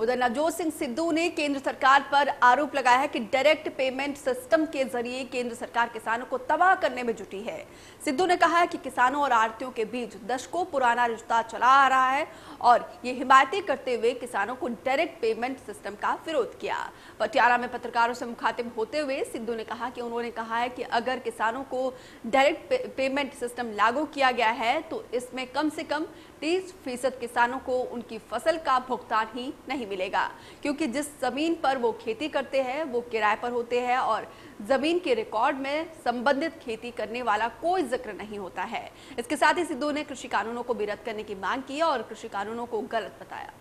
उधर नवजोत सिंह सिद्धू ने केंद्र सरकार पर आरोप लगाया है कि डायरेक्ट पेमेंट सिस्टम के जरिए केंद्र सरकार किसानों को तबाह करने में जुटी है। सिद्धू ने कहा है कि किसानों और आड़तियों के बीच दशकों पुराना रिश्ता चला आ रहा है और ये हिमायतें करते हुए किसानों को डायरेक्ट पेमेंट सिस्टम का विरोध किया। पटियाला में पत्रकारों से मुखातिब होते हुए सिद्धू ने कहा कि उन्होंने कहा है कि अगर किसानों को डायरेक्ट पेमेंट सिस्टम लागू किया गया है तो इसमें कम से कम 30% किसानों को उनकी फसल का भुगतान ही नहीं मिलेगा, क्योंकि जिस जमीन पर वो खेती करते हैं वो किराए पर होते हैं और जमीन के रिकॉर्ड में संबंधित खेती करने वाला कोई जिक्र नहीं होता है। इसके साथ ही सिद्धू ने कृषि कानूनों को भी रद्द करने की मांग की और कृषि कानूनों को गलत बताया।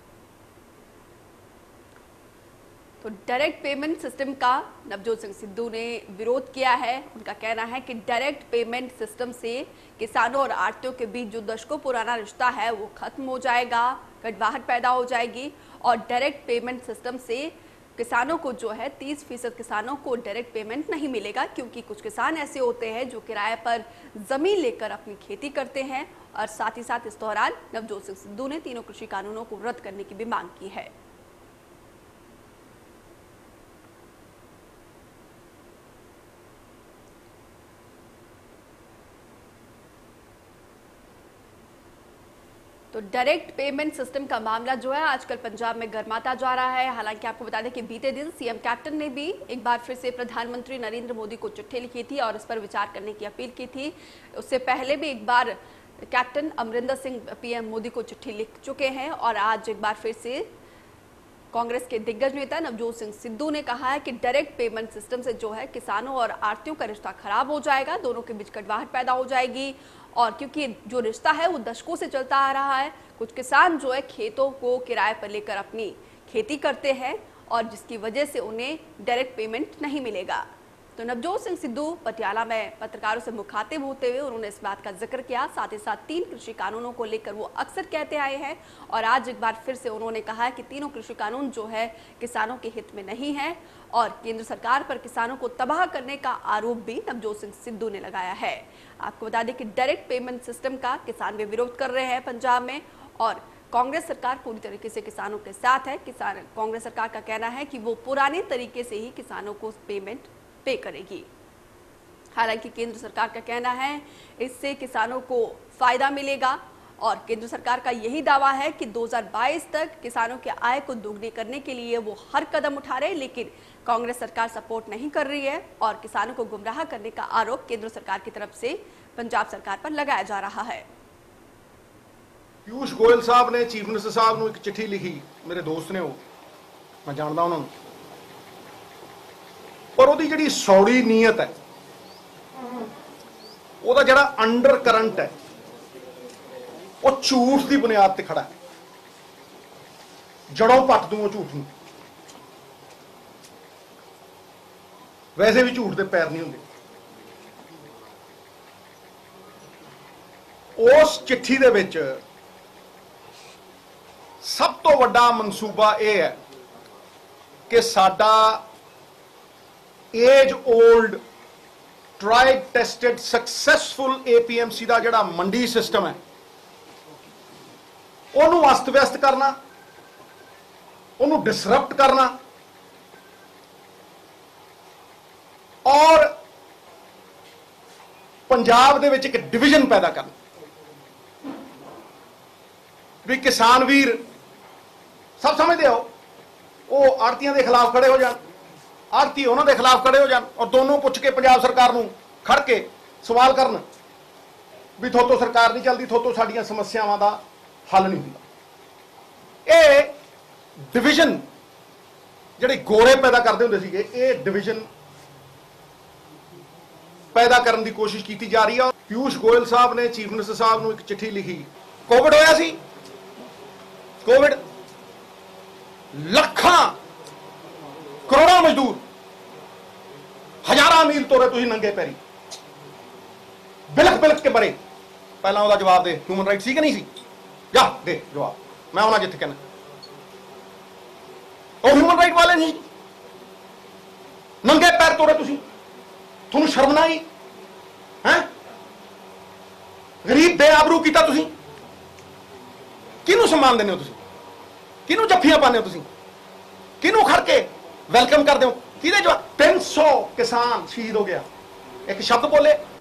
तो डायरेक्ट पेमेंट सिस्टम का नवजोत सिंह सिद्धू ने विरोध किया है। उनका कहना है कि डायरेक्ट पेमेंट सिस्टम से किसानों और आड़तियों के बीच जो दशकों पुराना रिश्ता है वो खत्म हो जाएगा, कटवाहट पैदा हो जाएगी और डायरेक्ट पेमेंट सिस्टम से किसानों को जो है 30% किसानों को डायरेक्ट पेमेंट नहीं मिलेगा, क्योंकि कुछ किसान ऐसे होते हैं जो किराए पर जमीन लेकर अपनी खेती करते हैं। और साथ ही साथ इस दौरान नवजोत सिंह सिद्धू ने तीनों कृषि कानूनों को रद्द करने की भी मांग की है। तो डायरेक्ट पेमेंट सिस्टम का मामला जो है आजकल पंजाब में गर्माता जा रहा है। हालांकि आपको बता दें कि बीते दिन सीएम कैप्टन ने भी एक बार फिर से प्रधानमंत्री नरेंद्र मोदी को चिट्ठी लिखी थी और इस पर विचार करने की अपील की थी। उससे पहले भी एक बार कैप्टन अमरिंदर सिंह पीएम मोदी को चिट्ठी लिख चुके हैं और आज एक बार फिर से कांग्रेस के दिग्गज नेता नवजोत सिंह सिद्धू ने कहा है कि डायरेक्ट पेमेंट सिस्टम से जो है किसानों और आड़तियों का रिश्ता खराब हो जाएगा, दोनों के बीच कटवाहट पैदा हो जाएगी और क्योंकि जो रिश्ता है वो दशकों से चलता आ रहा है। कुछ किसान जो है खेतों को किराए पर लेकर अपनी खेती करते हैं और जिसकी वजह से उन्हें डायरेक्ट पेमेंट नहीं मिलेगा। तो नवजोत सिंह सिद्धू पटियाला में पत्रकारों से मुखातिब होते हुए उन्होंने इस बात का जिक्र किया। साथ ही साथ 3 कृषि कानूनों को लेकर वो अक्सर कहते आए हैं और आज एक बार फिर से उन्होंने कहा है कि तीनों कृषि कानून जो है किसानों के हित में नहीं है और केंद्र सरकार पर किसानों को तबाह करने का आरोप भी नवजोत सिंह सिद्धू ने लगाया है। आपको बता दें कि डायरेक्ट पेमेंट सिस्टम का किसान भी विरोध कर रहे हैं पंजाब में और कांग्रेस सरकार पूरी तरीके से किसानों के साथ है। कांग्रेस सरकार का कहना है कि वो पुराने तरीके से ही किसानों को पेमेंट पे करेगी। हालांकि केंद्र सरकार का कहना है इससे किसानों को फायदा मिलेगा और केंद्र सरकार का यही दावा है कि 2022 तक किसानों की आय को दोगुनी करने के लिए वो हर कदम उठा रहे हैं, लेकिन कांग्रेस सरकार सपोर्ट नहीं कर रही है और किसानों को गुमराह करने का आरोप केंद्र सरकार की तरफ से पंजाब सरकार पर लगाया जा रहा है। पीयूष गोयल साहब ने चीफ मिनिस्टर साहब को एक चिट्ठी लिखी, मेरे दोस्त ने, वो मैं जानता उन्होंने, पर ਉਹਦੀ ਜਿਹੜੀ ਸੌੜੀ ਨੀਅਤ ਹੈ, ਉਹਦਾ ਜਿਹੜਾ ਅੰਡਰ ਕਰੰਟ ਹੈ ਉਹ ਝੂਠ ਦੀ ਬੁਨਿਆਦ ਤੇ ਖੜਾ ਹੈ। ਜੜੋਂ ਪੱਟ ਦੂੰ ਉਹ ਝੂਠ ਨੂੰ। ਵੈਸੇ ਵੀ ਝੂਠ ਦੇ ਪੈਰ ਨਹੀਂ ਹੁੰਦੇ। ਉਸ ਚਿੱਠੀ ਦੇ ਵਿੱਚ ਸਭ ਤੋਂ ਵੱਡਾ ਮਨਸੂਬਾ ਇਹ ਹੈ ਕਿ ਸਾਡਾ age old tried tested successful APMC का जिहड़ा मंडी सिस्टम है उन्होंने अस्त व्यस्त करना, उन्होंने डिसरप्ट करना और पंजाब दे विच एक डिविजन पैदा करना भी किसान वीर सब समझते हो वो आड़तियों के खिलाफ खड़े हो जाए, आड़ती उन्होंने खिलाफ खड़े हो जान और दोनों पुछ के पंजाब सरकार नूं खड़ के सवाल करन भी थोतो सरकार नहीं चलती, थोतो साडियां समस्यावां दा हल नहीं हुंदा। ये डिविजन जिहड़े गोरे पैदा करते हुंदे सीगे, ये डिविजन पैदा करने की कोशिश की जा रही है। पीयूष गोयल साहब ने चीफ मिनिस्टर साहब नूं एक चिट्ठी लिखी। कोविड होया सी, कोविड लखां करोड़ों मजदूर हजारां मील तोरे तुसीं नंगे पैरी बिलक बिलक के मरे। पहला ਉਹਦਾ जवाब दे, ह्यूमन राइट सी कि नहीं सी? जा दे जवाब, मैं होना जिथे कहना। और ह्यूमन राइट वाले नहीं, नंगे पैर तोरे तुसीं, तुहानूं शर्म ना आई है? गरीब बेआबरू कीता तुसीं, किहनूं सम्मान दिंदे हो तुसीं? ਕਿਹਨੂੰ ਜੱਫੀਆਂ ਪਾਉਂਦੇ ਹੋ ਤੁਸੀਂ? ਕਿਹਨੂੰ ਖੜ ਕੇ ਵੈਲਕਮ ਕਰਦੇ ਹੋ? ਕਿਹਦੇ ਜਵਾਬ? 300 ਕਿਸਾਨ ਸ਼ਹੀਦ ਹੋ ਗਿਆ, ਇੱਕ ਸ਼ਬਦ ਬੋਲੇ